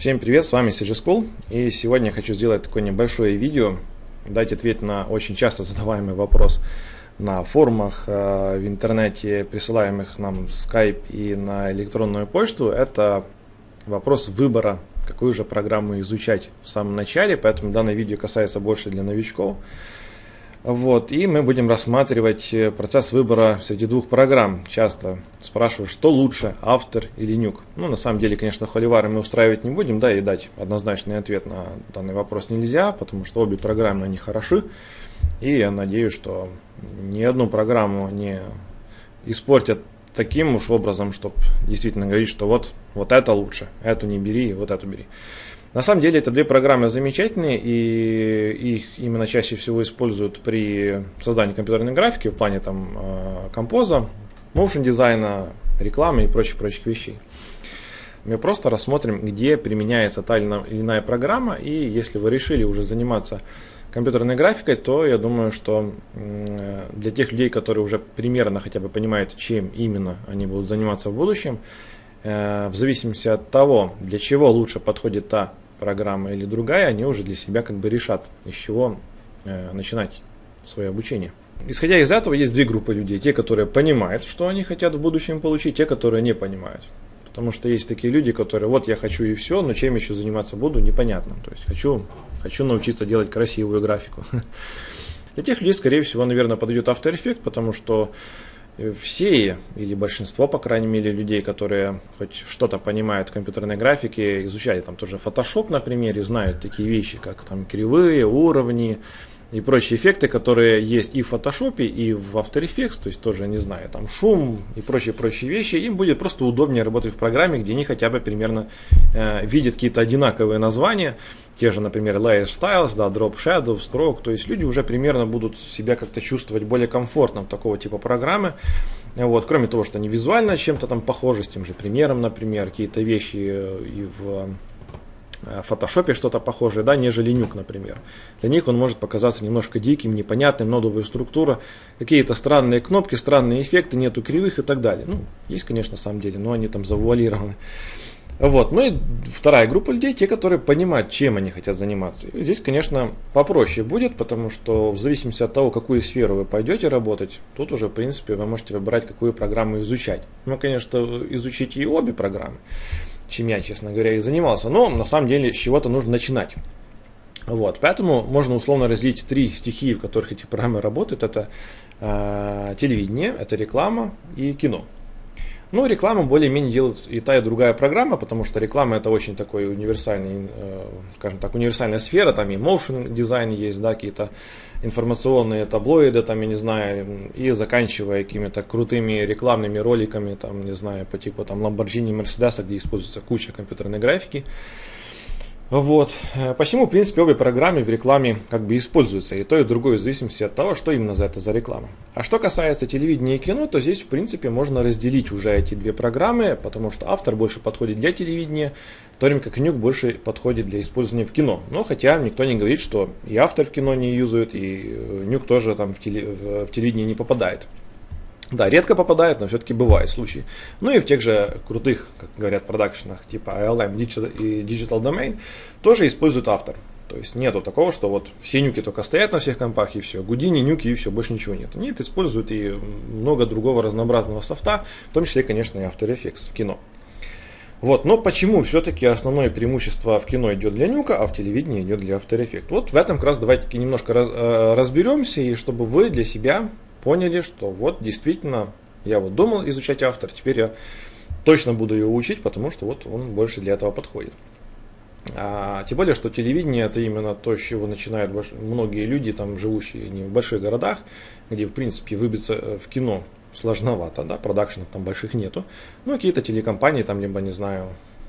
Всем привет, с вами CG School, и сегодня я хочу сделать такое небольшое видео, дать ответ на очень часто задаваемый вопрос на форумах, в интернете, присылаемых нам в Skype и на электронную почту. Это вопрос выбора, какую же программу изучать в самом начале, поэтому данное видео касается больше для новичков. И мы будем рассматривать процесс выбора среди двух программ. Часто спрашивают, что лучше, After или Nuke. На самом деле, конечно, холивары мы устраивать не будем, и дать однозначный ответ на данный вопрос нельзя, потому что обе программы, они хороши. И я надеюсь, что ни одну программу не испортят таким уж образом, чтобы действительно говорить, что вот это лучше, эту не бери, вот эту бери. На самом деле, это две программы замечательные, и их именно чаще всего используют при создании компьютерной графики в плане композа, моушен дизайна, рекламы и прочих вещей. Мы просто рассмотрим, где применяется та или иная программа, и если вы решили уже заниматься компьютерной графикой, то я думаю, что для тех людей, которые уже примерно хотя бы понимают, чем именно они будут заниматься в будущем, в зависимости от того, для чего лучше подходит та программа или другая, они уже для себя решат, из чего начинать свое обучение. Исходя из этого, есть две группы людей. Те, которые понимают, что они хотят в будущем получить, те, которые не понимают. Потому что есть такие люди, которые я хочу и все, но чем еще заниматься буду, непонятно. То есть хочу научиться делать красивую графику. Для тех людей, скорее всего, наверное, подойдет After Effects, потому что все, или большинство, по крайней мере, людей, которые хоть что-то понимают в компьютерной графике, изучали тоже Photoshop, например, и знают такие вещи, как кривые, уровни и прочие эффекты, которые есть и в Photoshop, и в After Effects, то есть тоже, не знаю, шум и прочие вещи, им будет просто удобнее работать в программе, где они хотя бы примерно видят какие-то одинаковые названия, те же, например, Layer Styles, Drop Shadow, Stroke, то есть люди уже примерно будут себя как-то чувствовать более комфортно в такого типа программы. Кроме того, что они визуально чем-то похожи, с тем же примером, например, какие-то вещи и в Photoshop что-то похожее, нежели Nuke, например. Для них он может показаться немножко диким, непонятным, нодовая структура, какие-то странные кнопки, странные эффекты, нету кривых и так далее. Есть, конечно, на самом деле, но они завуалированы. И вторая группа людей, те, которые понимают, чем они хотят заниматься. И здесь, конечно, попроще будет, потому что в зависимости от того, какую сферу вы пойдете работать, тут уже, в принципе, вы можете выбирать, какую программу изучать. Конечно, изучите и обе программы, чем я, честно говоря, и занимался. Но на самом деле с чего-то нужно начинать. Поэтому можно условно разделить три стихии, в которых эти программы работают. Это телевидение, это реклама и кино. Рекламу более-менее делает и та, и другая программа, потому что реклама это очень такой универсальный, скажем так, универсальная сфера, там и motion дизайн есть, какие-то информационные таблоиды, я не знаю, и заканчивая какими-то крутыми рекламными роликами, не знаю, по типу Lamborghini, Mercedes, где используется куча компьютерной графики. Почему, в принципе, обе программы в рекламе используются, и то, и другое, в зависимости от того, что именно за реклама. А что касается телевидения и кино, то здесь, в принципе, можно разделить уже эти две программы, потому что After больше подходит для телевидения, в то время как Nuke больше подходит для использования в кино. Но хотя никто не говорит, что и After в кино не юзают, и Nuke тоже в телевидение не попадает. Редко попадает, но все-таки бывают случаи. И в тех же крутых, как говорят, продакшенах типа ILM и Digital Domain тоже используют After. То есть нету такого, что все нюки только стоят на всех компах и все. Houdini, нюки и все, больше ничего нет. Нет, используют и много другого разнообразного софта, в том числе, конечно, и After Effects в кино. Но почему все-таки основное преимущество в кино идет для Nuke, а в телевидении идет для After Effects? В этом как раз давайте немножко разберемся, и чтобы вы для себя поняли, что действительно я думал изучать After, теперь я точно буду его учить, потому что он больше для этого подходит. Тем более, что телевидение это именно то, с чего начинают многие люди, живущие не в больших городах, где в принципе выбиться в кино сложновато, продакшенов больших нету. Какие-то телекомпании, либо, не знаю,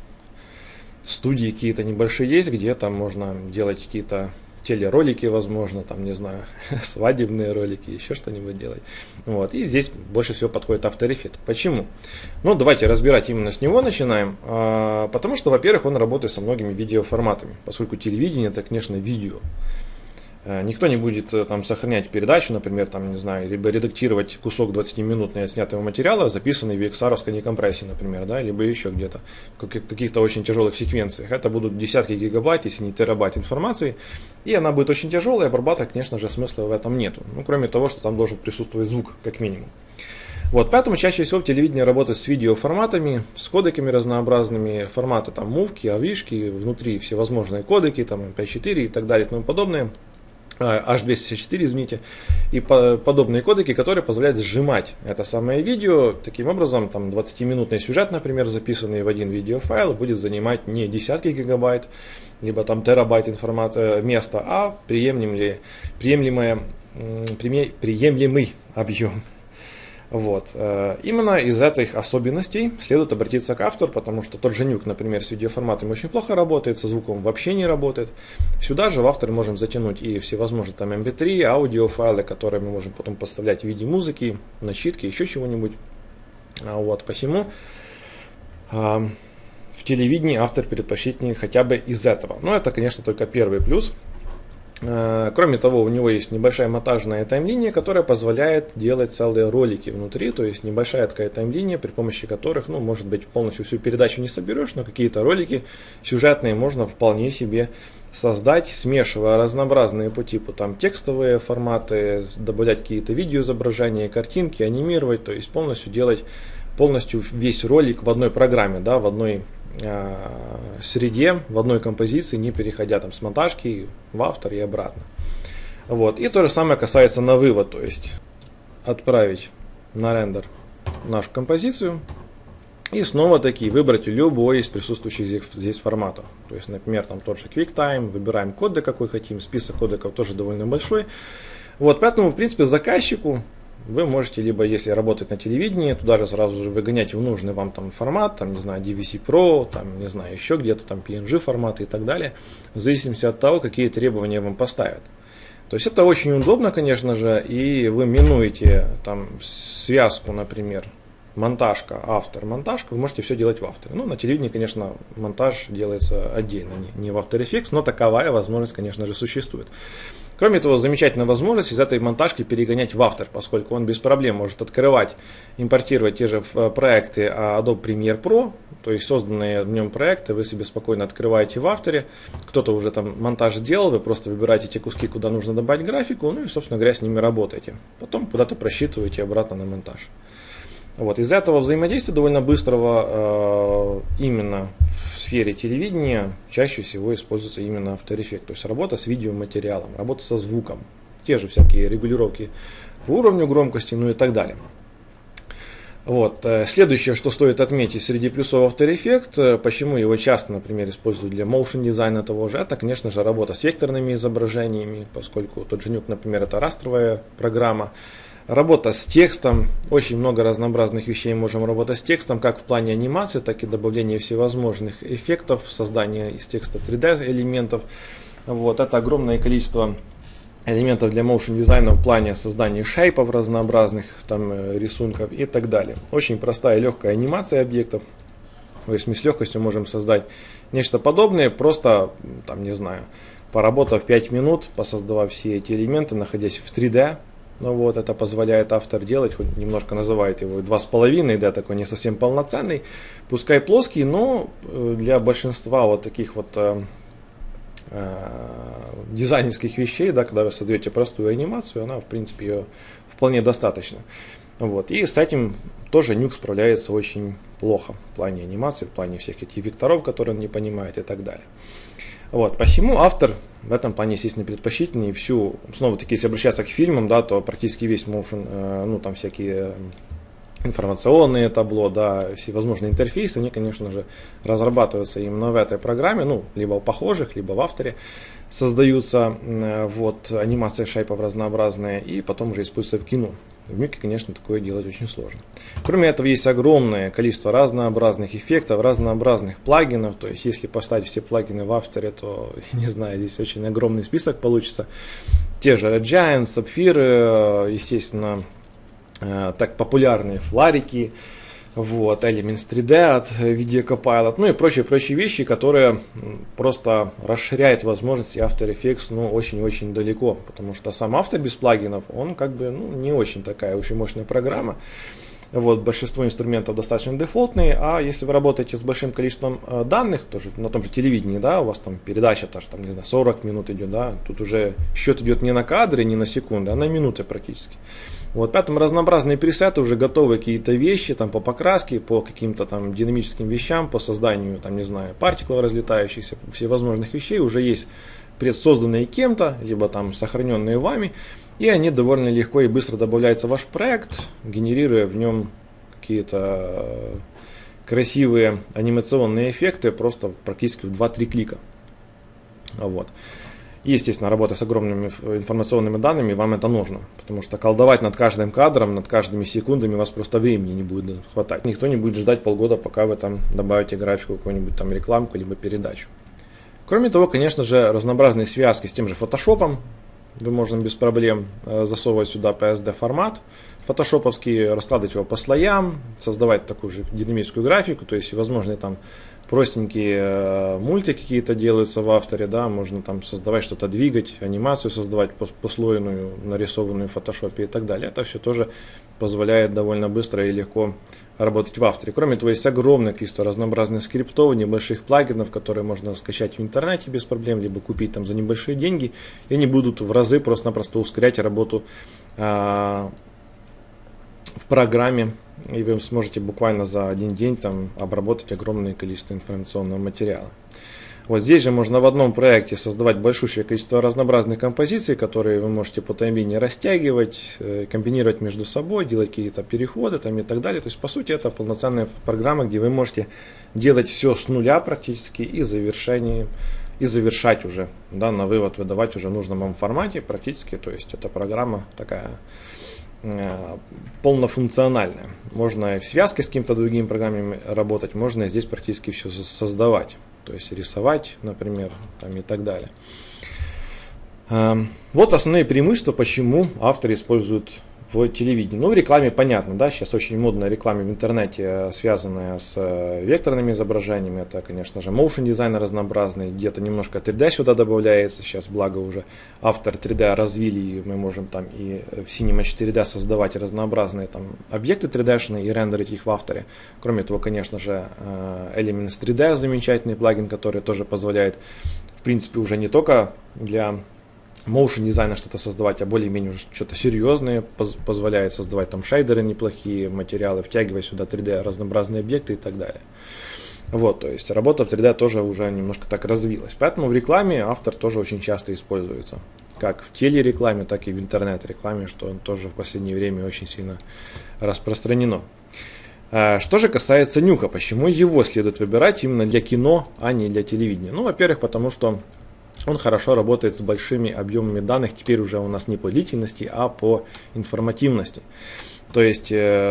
студии какие-то небольшие есть, где можно делать какие-то телеролики, возможно, не знаю, свадебные ролики, еще что-нибудь делать. И здесь больше всего подходит After Effects. Почему? Давайте разбирать именно с него начинаем. Потому что, во-первых, он работает со многими видеоформатами, поскольку телевидение это, конечно, видео. Никто не будет там сохранять передачу, например, там, не знаю, либо редактировать кусок 20-минутного отснятого материала, записанный в XR-овской некомпрессии, например, да, либо еще где-то, в каких-то очень тяжелых секвенциях. Это будут десятки гигабайт, если не терабайт информации, и она будет очень тяжелая, обрабатывать, конечно же, смысла в этом нету. Ну, кроме того, что там должен присутствовать звук, как минимум. Вот, поэтому чаще всего в телевидении работают с видеоформатами, с кодеками разнообразными, форматы там мувки, авишки, внутри всевозможные кодеки, там MP4 и так далее и тому подобное. H264, извините, и подобные кодеки, которые позволяют сжимать это самое видео. Таким образом, там 20-минутный сюжет, например, записанный в один видеофайл, будет занимать не десятки гигабайт, либо там терабайт места, а приемлемый объем. Вот. Именно из этих особенностей следует обратиться к автору, потому что тот же Nuke, например, с видеоформатом очень плохо работает, со звуком вообще не работает. Сюда же в автор можем затянуть и всевозможные там MP3, аудиофайлы, которые мы можем потом поставлять в виде музыки, начитки, еще чего-нибудь. Вот. Посему в телевидении автор предпочтительнее хотя бы из этого. Но это, конечно, только первый плюс. Кроме того, у него есть небольшая монтажная таймлиния, которая позволяет делать целые ролики внутри, то есть небольшая такая таймлиния, при помощи которых, ну, может быть, полностью всю передачу не соберешь, но какие-то ролики сюжетные можно вполне себе создать, смешивая разнообразные по типу там текстовые форматы, добавлять какие-то видеоизображения, картинки, анимировать, то есть полностью делать весь ролик в одной программе, да, в одной среде, в одной композиции, не переходя там с монтажки в автор и обратно. Вот. И то же самое касается на вывод, то есть отправить на рендер нашу композицию и снова таки выбрать любой из присутствующих здесь форматов. То есть, например, там тот же QuickTime, выбираем кодек какой хотим, список кодеков тоже довольно большой. Вот, поэтому, в принципе, заказчику вы можете, либо если работать на телевидении, туда же сразу же выгонять в нужный вам там формат, там, не знаю, DVC Pro, там, не знаю, еще где-то там PNG форматы и так далее, в зависимости от того, какие требования вам поставят. То есть это очень удобно, конечно же, и вы минуете там связку, например, монтажка, автор, монтажка, вы можете все делать в авторе. Ну, на телевидении, конечно, монтаж делается отдельно, не в After Effects, но таковая возможность, конечно же, существует. Кроме того, замечательная возможность из этой монтажки перегонять в автор, поскольку он без проблем может открывать, импортировать те же проекты Adobe Premiere Pro, то есть созданные в нем проекты вы себе спокойно открываете в авторе, кто-то уже там монтаж сделал, вы просто выбираете те куски, куда нужно добавить графику, ну и, собственно говоря, с ними работаете. Потом куда-то просчитываете обратно на монтаж. Вот. Из-за этого взаимодействия довольно быстрого именно в сфере телевидения чаще всего используется именно After Effects, то есть работа с видеоматериалом, работа со звуком, те же всякие регулировки по уровню громкости, ну и так далее. Вот. Следующее, что стоит отметить среди плюсов After Effects, почему его часто, например, используют для motion дизайна того же, это, конечно же, работа с векторными изображениями, поскольку тот же Nuke, например, это растровая программа. Работа с текстом, очень много разнообразных вещей можем работать с текстом, как в плане анимации, так и добавления всевозможных эффектов, создания из текста 3D элементов. Вот, это огромное количество элементов для motion дизайна в плане создания шейпов разнообразных, там, рисунков и так далее. Очень простая и легкая анимация объектов. То есть мы с легкостью можем создать нечто подобное, просто, там, не знаю, поработав 5 минут, посоздавав все эти элементы, находясь в 3D. Ну вот, это позволяет автор делать, хоть немножко называет его 2,5, да, такой не совсем полноценный, пускай плоский, но для большинства вот таких вот дизайнерских вещей, да, когда вы создаете простую анимацию, она, в принципе, ее вполне достаточно. Вот. И с этим тоже Nuke справляется очень плохо в плане анимации, в плане всех этих векторов, которые он не понимает и так далее. Вот, посему автор в этом плане, естественно, предпочтительнее. И всю, снова-таки, если обращаться к фильмам, да, то практически весь motion, ну, там всякие информационные табло, да, всевозможные интерфейсы, они, конечно же, разрабатываются именно в этой программе, ну, либо в похожих, либо в авторе создаются, вот, анимация шейпов разнообразные, и потом уже используются в кино. В Nuke, конечно, такое делать очень сложно. Кроме этого, есть огромное количество разнообразных эффектов, разнообразных плагинов. То есть, если поставить все плагины в авторе, то, не знаю, здесь очень огромный список получится. Те же Red Giant, Sapphire, естественно, так популярные фларики, вот, Elements 3D от Video Copilot, ну и прочие вещи, которые просто расширяют возможности After Effects, ну, очень-очень далеко, потому что сам автор без плагинов, он как бы, ну, не очень такая очень мощная программа. Вот, большинство инструментов достаточно дефолтные, а если вы работаете с большим количеством данных, тоже на том же телевидении, да, у вас там передача, тоже, там, не знаю, 40 минут идет, да, тут уже счет идет не на кадры, не на секунды, а на минуты практически. Вот, поэтому разнообразные пресеты, уже готовы какие-то вещи, там, по покраске, по каким-то там динамическим вещам, по созданию, там, не знаю, партиклов разлетающихся, всевозможных вещей уже есть предсозданные кем-то, либо там сохраненные вами. И они довольно легко и быстро добавляются в ваш проект, генерируя в нем какие-то красивые анимационные эффекты просто практически в 2-3 клика. Вот. И, естественно, работа с огромными информационными данными, вам это нужно. Потому что колдовать над каждым кадром, над каждыми секундами у вас просто времени не будет хватать. Никто не будет ждать полгода, пока вы там добавите графику, какую-нибудь там рекламку, либо передачу. Кроме того, конечно же, разнообразные связки с тем же Photoshop. Вы можете без проблем засовывать сюда PSD формат фотошоповский, раскладывать его по слоям, создавать такую же динамическую графику, то есть всевозможные там простенькие мультики какие-то делаются в авторе, да, можно там создавать что-то, двигать, анимацию создавать послойную, нарисованную в фотошопе и так далее. Это все тоже позволяет довольно быстро и легко работать в авторе. Кроме того, есть огромное количество разнообразных скриптов, небольших плагинов, которые можно скачать в интернете без проблем, либо купить там за небольшие деньги, и они будут в разы просто-напросто ускорять работу в программе, и вы сможете буквально за один день там обработать огромное количество информационного материала. Вот здесь же можно в одном проекте создавать большущее количество разнообразных композиций, которые вы можете по таймлине растягивать, комбинировать между собой, делать какие-то переходы там, и так далее. То есть, по сути, это полноценная программа, где вы можете делать все с нуля практически и завершать уже, да, на вывод выдавать уже в нужном вам формате практически. То есть, это программа такая полнофункциональная. Можно и в связке с какими-то другими программами работать, можно и здесь практически все создавать. То есть рисовать, например, там, и так далее. Вот основные преимущества, почему авторы используют в телевидении. Ну, в рекламе понятно, да, сейчас очень модная реклама в интернете, связанная с векторными изображениями. Это, конечно же, motion дизайн разнообразный, где-то немножко 3D сюда добавляется. Сейчас, благо, уже автор 3D развили, и мы можем там и в Cinema 4D создавать разнообразные там объекты 3D-шные и рендерить их в авторе. Кроме того, конечно же, Elements 3D замечательный плагин, который тоже позволяет, в принципе, уже не только для motion дизайна что-то создавать, а более-менее уже что-то серьезное, позволяет создавать там шейдеры неплохие, материалы, втягивая сюда 3D разнообразные объекты и так далее. Вот, то есть работа в 3D тоже уже немножко так развилась. Поэтому в рекламе автор тоже очень часто используется. Как в телерекламе, так и в интернет-рекламе, что он тоже в последнее время очень сильно распространено. Что же касается нюка, почему его следует выбирать именно для кино, а не для телевидения? Ну, во-первых, потому что он хорошо работает с большими объемами данных, теперь уже у нас не по длительности, а по информативности. То есть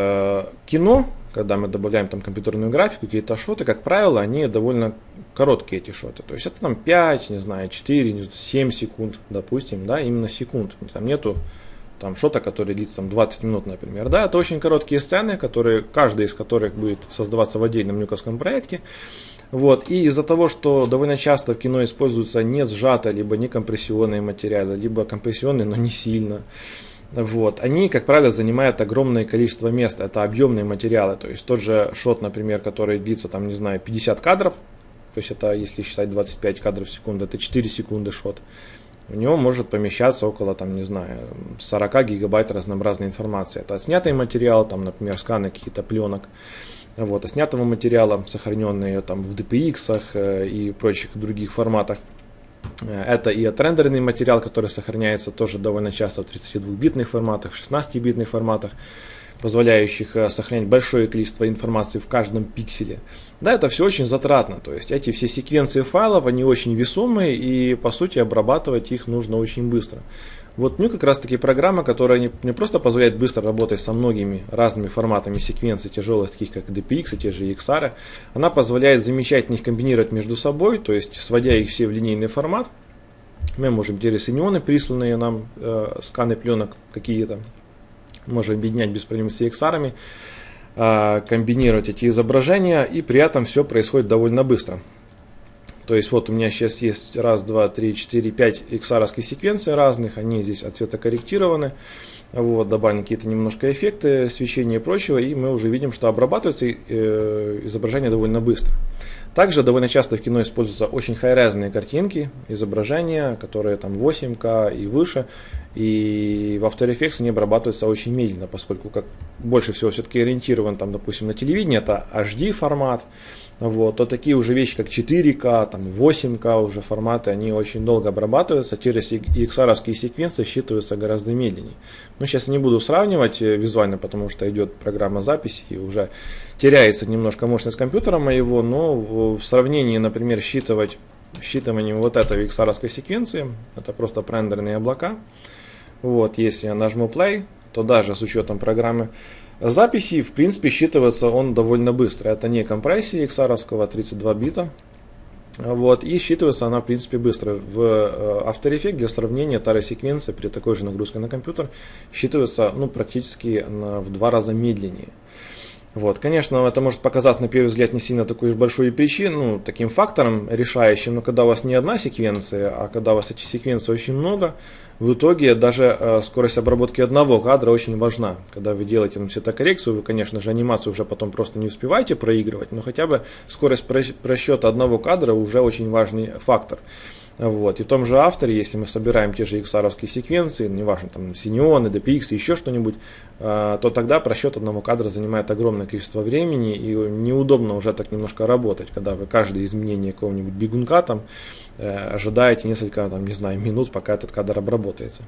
кино, когда мы добавляем там компьютерную графику, какие-то шоты, как правило, они довольно короткие, эти шоты. То есть это там 5, не знаю, 4, 7 секунд, допустим, да, именно секунд. Там нету там шота, который длится там 20 минут, например. Да, это очень короткие сцены, каждая из которых будет создаваться в отдельном нюковском проекте. Вот. И из-за того, что довольно часто в кино используются не сжатые, либо не компрессионные материалы, либо компрессионные, но не сильно, вот, они, как правило, занимают огромное количество места. Это объемные материалы. То есть тот же шот, например, который длится, там, не знаю, 50 кадров, то есть это, если считать 25 кадров в секунду, это 4 секунды шот. У него может помещаться около, там, не знаю, 40 гигабайт разнообразной информации. Это снятый материал, там, например, сканы каких-то пленок. Вот, а снятого материала, сохраненные там в DPX и прочих других форматах. Это и отрендеренный материал, который сохраняется тоже довольно часто в 32-битных форматах, в 16-битных форматах, позволяющих сохранять большое количество информации в каждом пикселе. Да, это все очень затратно, то есть эти все секвенции файлов, они очень весомые, и по сути обрабатывать их нужно очень быстро. Вот Nuke как раз таки программа, которая не просто позволяет быстро работать со многими разными форматами секвенций тяжелых, таких как DPX и те же XR, она позволяет замечательно их комбинировать между собой, то есть сводя их все в линейный формат. Мы можем через инионы, присланные нам сканы пленок какие-то, можем объединять без проблем с EXR-ами. комбинировать эти изображения, и при этом все происходит довольно быстро. То есть вот у меня сейчас есть 1, 2, 3, 4, 5 XR-овских секвенций разных, они здесь отцветокорректированы, вот, добавлены какие-то немножко эффекты, свечения и прочего, и мы уже видим, что обрабатывается изображение довольно быстро. Также довольно часто в кино используются очень хай-резные картинки, изображения, которые там 8К и выше, и в After Effects они обрабатываются очень медленно, поскольку как больше всего все-таки ориентирован, там, допустим, на телевидение, это HD формат, вот, то такие уже вещи, как 4К, там, 8К уже форматы, они очень долго обрабатываются, через XR-овские секвенции считываются гораздо медленнее. Но сейчас я не буду сравнивать визуально, потому что идет программа записи и уже теряется немножко мощность компьютера моего, но в сравнении, например, считыванием вот этой XR-овской секвенции, это просто прендерные облака. Вот, если я нажму play, то даже с учетом программы записи, в принципе, считывается он довольно быстро. Это не компрессия XR-овского 32 бита. Вот, и считывается она, в принципе, быстро. В After Effects для сравнения тара секвенции при такой же нагрузке на компьютер считывается практически в 2 раза медленнее. Вот, конечно, это может показаться на первый взгляд не сильно такой уж большой таким фактором решающим, но когда у вас не одна секвенция, а когда у вас эти секвенции очень много, в итоге даже скорость обработки одного кадра очень важна. Когда вы делаете цветокоррекцию, вы, конечно же, анимацию уже потом просто не успеваете проигрывать, но хотя бы скорость просчета одного кадра уже очень важный фактор. Вот. И в том же авторе, если мы собираем те же XR-овские секвенции, неважно, там Cineon, DPX, еще что-нибудь, то тогда просчет одного кадра занимает огромное количество времени, и неудобно уже так немножко работать, когда вы каждое изменение какого-нибудь бегунка там ожидаете несколько, минут, пока этот кадр обработается.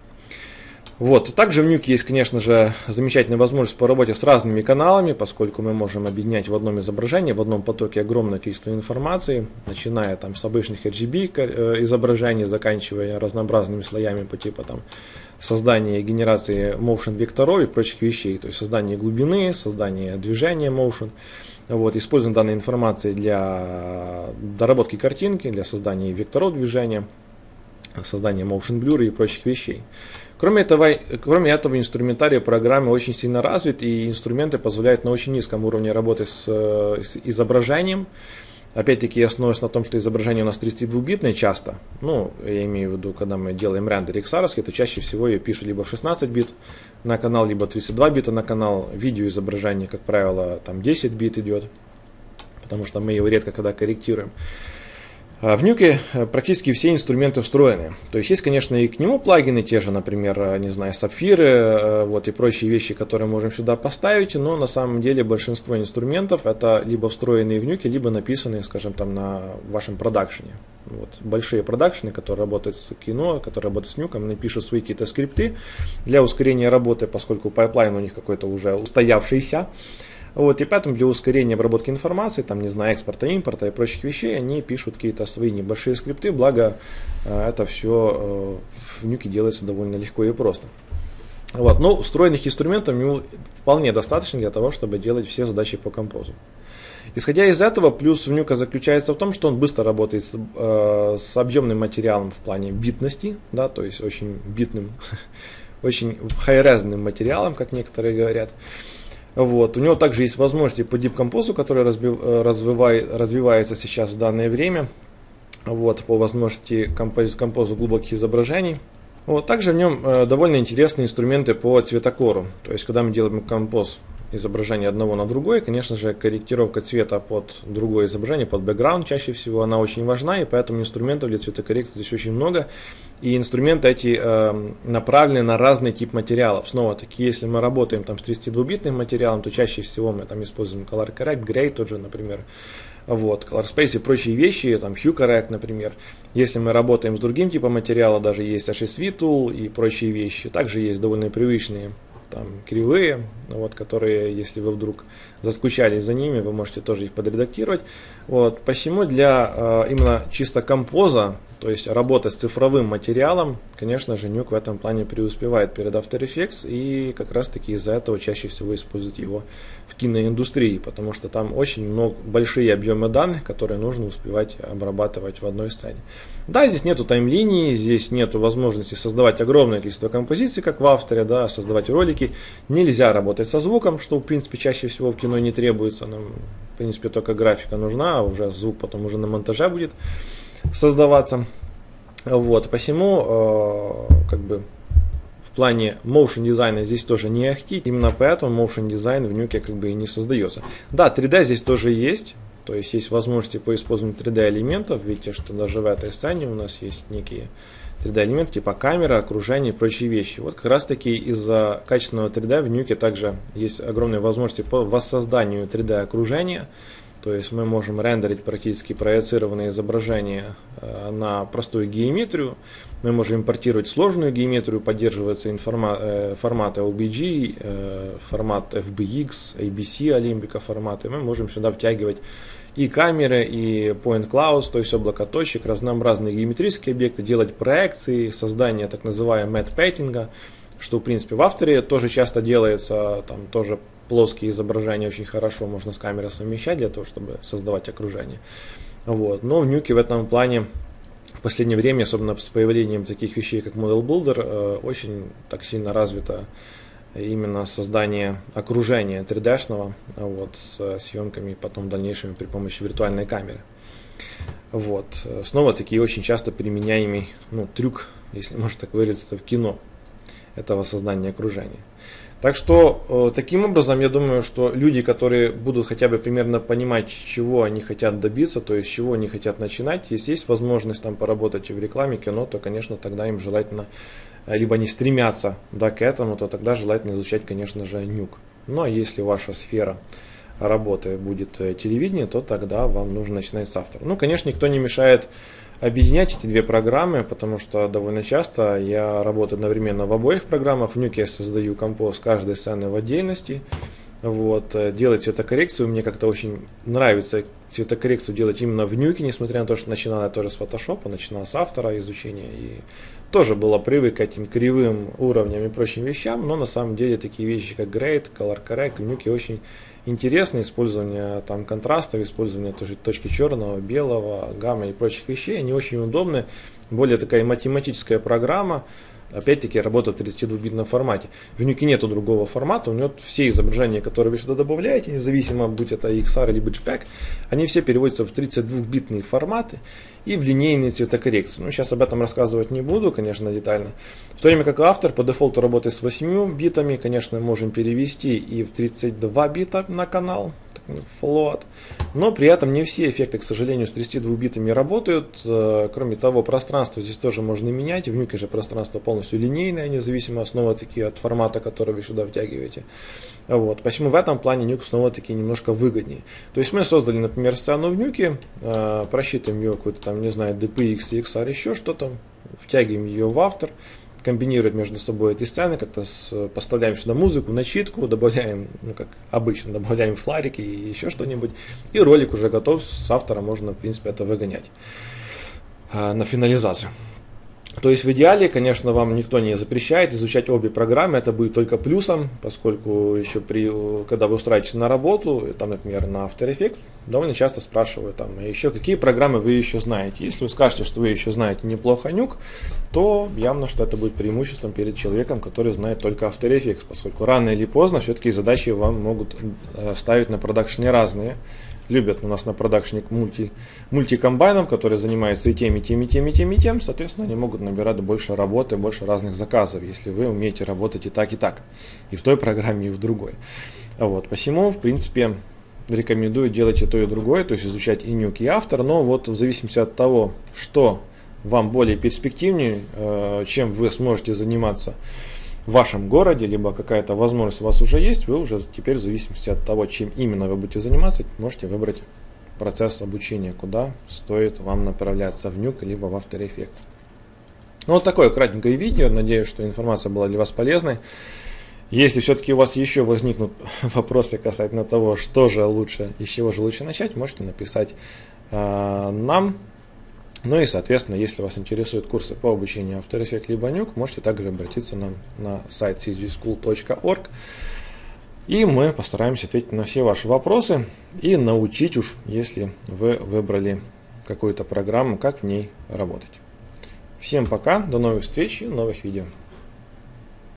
Вот. Также в Nuke есть, конечно же, замечательная возможность по работе с разными каналами, поскольку мы можем объединять в одном изображении, в одном потоке огромное количество информации, начиная там с обычных RGB изображений, заканчивая разнообразными слоями по типу создания и генерации motion векторов и прочих вещей, то есть создание глубины, создание движения motion. Вот, используем данной информации для доработки картинки, для создания векторов движения, создания motion blur и прочих вещей. Кроме этого, инструментарий программы очень сильно развит, и инструменты позволяют на очень низком уровне работы с изображением. Опять-таки, я основываюсь на том, что изображение у нас 32-битное часто. Я имею в виду, когда мы делаем рендер XR-овский, то чаще всего я пишу либо в 16 бит на канал, либо 32 бита на канал. Видеоизображение, как правило, там 10 бит идет, потому что мы его редко когда корректируем. В Nuke практически все инструменты встроены. То есть, конечно, и к нему плагины, те же, например, сапфиры, и прочие вещи, которые можем сюда поставить, но на самом деле большинство инструментов это либо встроенные в Nuke, либо написанные, скажем, на вашем продакшене. Большие продакшены, которые работают с кино, которые работают с Nuke, они пишут свои какие-то скрипты для ускорения работы, поскольку пайплайн у них какой-то уже устоявшийся. И поэтому для ускорения обработки информации, экспорта, импорта и прочих вещей, они пишут какие-то свои небольшие скрипты, благо это все в Nuke делается довольно легко и просто. Но встроенных инструментов вполне достаточно для того, чтобы делать все задачи по композу. Исходя из этого, плюс в Nuke заключается в том, что он быстро работает с объемным материалом в плане битности, то есть очень битным, очень хай-резным материалом, как некоторые говорят. У него также есть возможности по Deep Compose, который развивается сейчас в данное время, по возможности композу глубоких изображений. Также в нем довольно интересные инструменты по цветокору. То есть, когда мы делаем композ изображения одного на другое, конечно же, корректировка цвета под другое изображение, под бэкграунд чаще всего, она очень важна, и поэтому инструментов для цветокоррекции здесь очень много. И инструменты эти направлены на разный тип материалов. Снова-таки, если мы работаем с 32-битным материалом, то чаще всего мы используем Color Correct, Gray тот же, например, Color Space и прочие вещи, Hue Correct, например. Если мы работаем с другим типом материала, даже есть HSV Tool и прочие вещи. Также есть довольно привычные кривые, которые, если вы вдруг заскучали за ними, вы можете тоже их подредактировать. Посему для именно чисто композа, То есть работа с цифровым материалом, конечно же, Nuke в этом плане преуспевает перед After Effects, и как раз таки из-за этого чаще всего используют его в киноиндустрии, потому что там очень большие объемы данных, которые нужно успевать обрабатывать в одной сцене. Да, здесь нету таймлинии, здесь нету возможности создавать огромное количество композиций, как в After, да, создавать ролики. Нельзя работать со звуком, что в принципе чаще всего в кино не требуется. Нам, в принципе, только графика нужна, а уже звук потом уже на монтаже будет создаваться. Вот, посему, как бы, в плане motion дизайна здесь тоже не ахти, именно поэтому motion дизайн в Nuke как бы и не создается. Да, 3D здесь тоже есть, то есть есть возможности по использованию 3D элементов, видите, что даже в этой сцене у нас есть некие 3D элементы, типа камера, окружение и прочие вещи. Вот как раз таки из-за качественного 3D в Nuke также есть огромные возможности по воссозданию 3D окружения. То есть мы можем рендерить практически проецированные изображения на простую геометрию. Мы можем импортировать сложную геометрию, поддерживаются форматы OBG, формат FBX, ABC, Олимпика форматы. Мы можем сюда втягивать и камеры, и point clouds, то есть облако точек, разнообразные геометрические объекты, делать проекции, создание так называемого matte painting, что в принципе в After тоже часто делается, там тоже плоские изображения очень хорошо можно с камерой совмещать для того, чтобы создавать окружение. Вот. Но в Nuke в этом плане в последнее время, особенно с появлением таких вещей, как Model Builder, очень так сильно развито именно создание окружения 3D-шного, вот, с съемками потом дальнейшими при помощи виртуальной камеры. Вот. Снова таки очень часто применяемый трюк, если можно так выразиться, в кино, этого создания окружения. Так что, таким образом, я думаю, что люди, которые будут хотя бы примерно понимать, чего они хотят добиться, то есть, с чего они хотят начинать, если есть возможность там поработать в рекламе, кино, то, конечно, тогда им желательно, либо они стремятся к этому, то тогда желательно изучать, конечно же, Nuke. Но если ваша сфера работы будет телевидение, то тогда вам нужно начинать с After. Ну, конечно, никто не мешает объединять эти две программы, потому что довольно часто я работаю одновременно в обоих программах. В Nuke я создаю композ каждой сцены в отдельности. Вот, делать цветокоррекцию, мне как-то очень нравится цветокоррекцию делать именно в Nuke, несмотря на то, что начинала я тоже с Photoshop, начинала с After изучения и тоже было привык к этим кривым уровням и прочим вещам, но на самом деле такие вещи, как Grade, Color Correct в Nuke очень интересно, использование там контрастов, использование тоже точки черного, белого, гамма и прочих вещей, они очень удобны, более такая математическая программа. Опять-таки работа в 32-битном формате. В Nuke нету другого формата, у него все изображения, которые вы сюда добавляете, независимо, будь это XR или JPEG, они все переводятся в 32-битные форматы и в линейные цветокоррекции. Ну, сейчас об этом рассказывать не буду, конечно, детально. В то время как After по дефолту работает с 8 битами, конечно, можем перевести и в 32 бита на канал, float. Но при этом не все эффекты, к сожалению, с 32 битами работают. Кроме того, пространство здесь тоже можно менять. В Nuke же пространство полностью линейное, независимо снова-таки от формата, который вы сюда втягиваете. Вот. Посему в этом плане Nuke снова-таки немножко выгоднее. То есть мы создали, например, сцену в Nuke, просчитываем ее какой-то там, не знаю, DPX, XR, еще что-то, втягиваем ее в After, комбинируем между собой эти сцены, как-то поставляем сюда музыку, начитку, добавляем, как обычно, добавляем фларики и еще что-нибудь, и ролик уже готов, с Автора можно, в принципе, это выгонять на финализацию. То есть в идеале, конечно, вам никто не запрещает изучать обе программы, это будет только плюсом, поскольку еще когда вы устраиваетесь на работу, там, например, на After Effects, довольно часто спрашивают, там, еще какие программы вы еще знаете. Если вы скажете, что вы еще знаете неплохо Nuke, то явно, что это будет преимуществом перед человеком, который знает только After Effects, поскольку рано или поздно все-таки задачи вам могут ставить на продакшене разные. Любят у нас на продакшене мультикомбайнов, которые занимаются и тем, и тем, и тем, и тем, и тем. Соответственно, они могут набирать больше работы, больше разных заказов, если вы умеете работать и так, и так. И в той программе, и в другой. Вот. Посему, в принципе, рекомендую делать и то, и другое, то есть изучать и Nuke, и After. Но вот в зависимости от того, что вам более перспективнее, чем вы сможете заниматься в вашем городе, либо какая-то возможность у вас уже есть, вы уже теперь в зависимости от того, чем именно вы будете заниматься, можете выбрать процесс обучения, куда стоит вам направляться, в Nuke либо в After Effects. Ну, вот такое кратенькое видео, надеюсь, что информация была для вас полезной. Если все-таки у вас еще возникнут вопросы касательно того, что же лучше и с чего же лучше начать, можете написать нам. Ну и, соответственно, если вас интересуют курсы по обучению After Effects либо Nuke, можете также обратиться нам на сайт cgschool.org. И мы постараемся ответить на все ваши вопросы и научить уж, если вы выбрали какую-то программу, как в ней работать. Всем пока, до новых встреч и новых видео.